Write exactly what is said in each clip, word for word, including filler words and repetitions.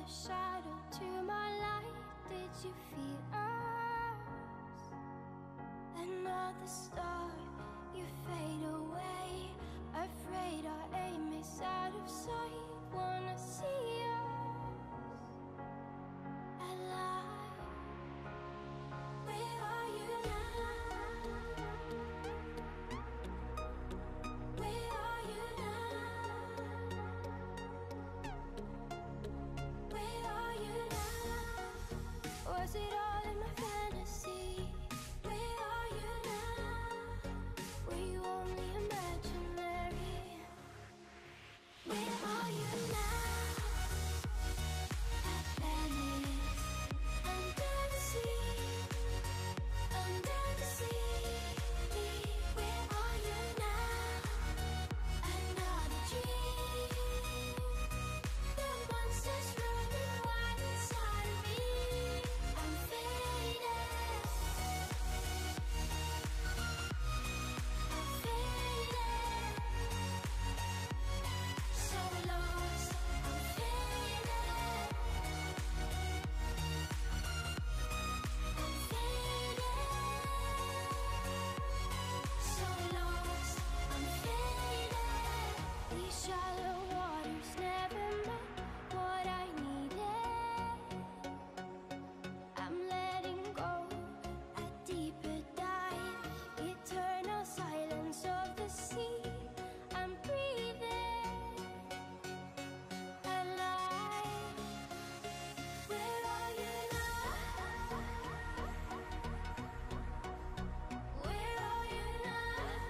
another shadow to my light. Did you feel us? Another star, you fade away. Afraid our aim is out of sight. Wanna see us alive. Where are you now? Where are you now? Where are you now? Was it all in my fantasy? Where are you now? Were you only imaginary? Where are you now? Atlantis, under the sea, under the sea. Where are you now? Another dream. The monsters running wild inside of me. I'm faded. I'm faded. So lost. I'm faded. I'm faded. So lost. I'm faded. These shallow waters never met what I needed. I'm letting go a deeper dive. Eternal silence of the sea. I'm breathing alive. Where are you now? Where are you now?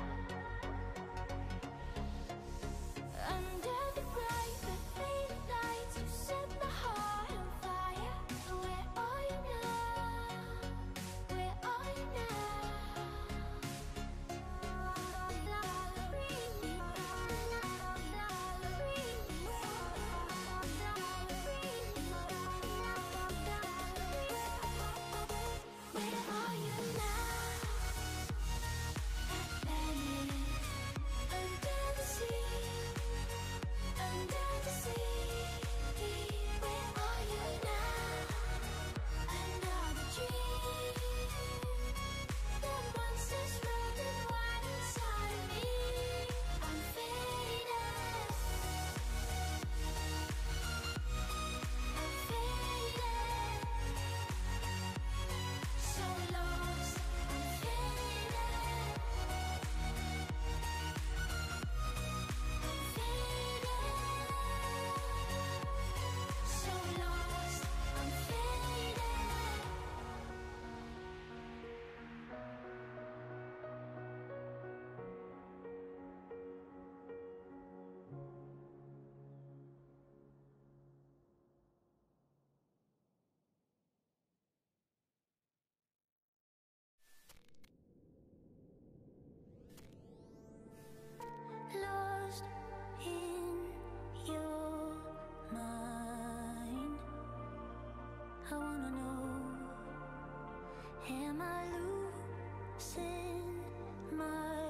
Under the bright but faded lights, you set my heart on fire. Where are you now? Where are you Where are you now? Atlantis, under the sea, under the sea. Where are you now? Another dream. The monsters running wild inside of me. I'm faded. I'm faded. So lost. I'm faded. I'm faded. So lost. I'm lost in your mind. I wanna know, am I losing my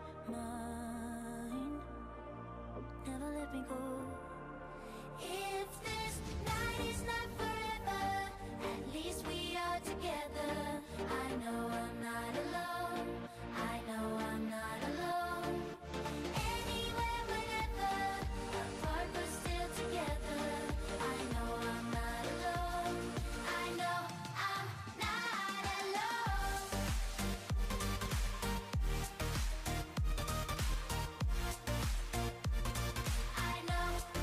mind? Never let me go. If this night is not forever, at least we are together. I know I'm not alone. I know I'm not alone. Anywhere, whenever, apart but still together. I know I'm not alone. I know I'm not alone. I know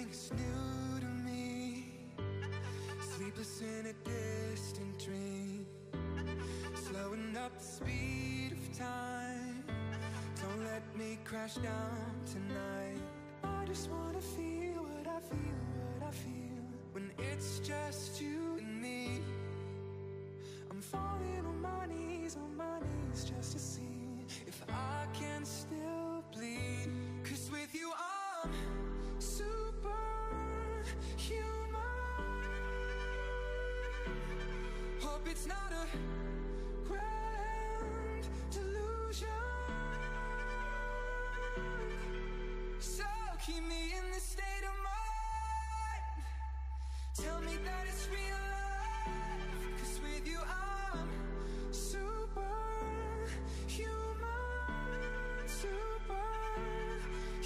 Everything's new to me, sleepless in a distant dream, slowing up the speed of time. Don't let me crash down tonight. I just wanna feel what I feel, what I feel, when it's just you and me. I'm falling on my knees, on my knees, just to see if I can still bleed. 'Cause with you I'm superhuman. Hope it's not a grand delusion. So keep me in this state of mind. Tell me that it's real life. 'Cause with you I'm superhuman, superhuman.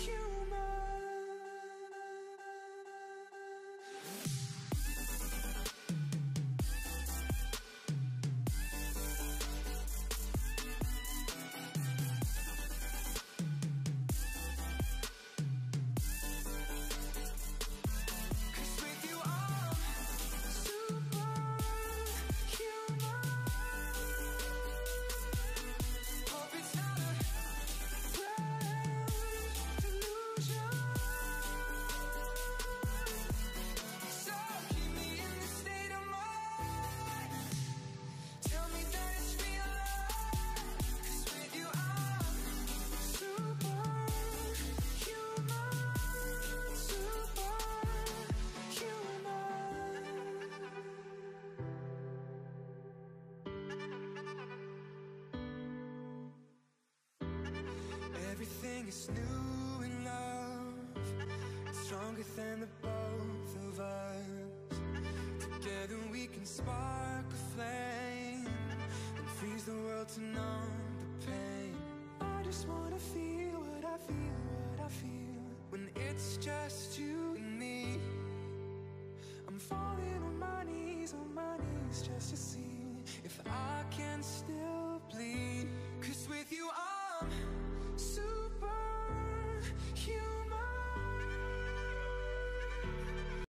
Everything is new in love. It's stronger than the both of us. Together we can spark a flame and freeze the world to numb the pain. I just wanna feel what I feel, what I feel, when it's just you and me. I'm falling on my knees, on my knees, just to see if I can still bleed. 'Cause with you I'm superhuman.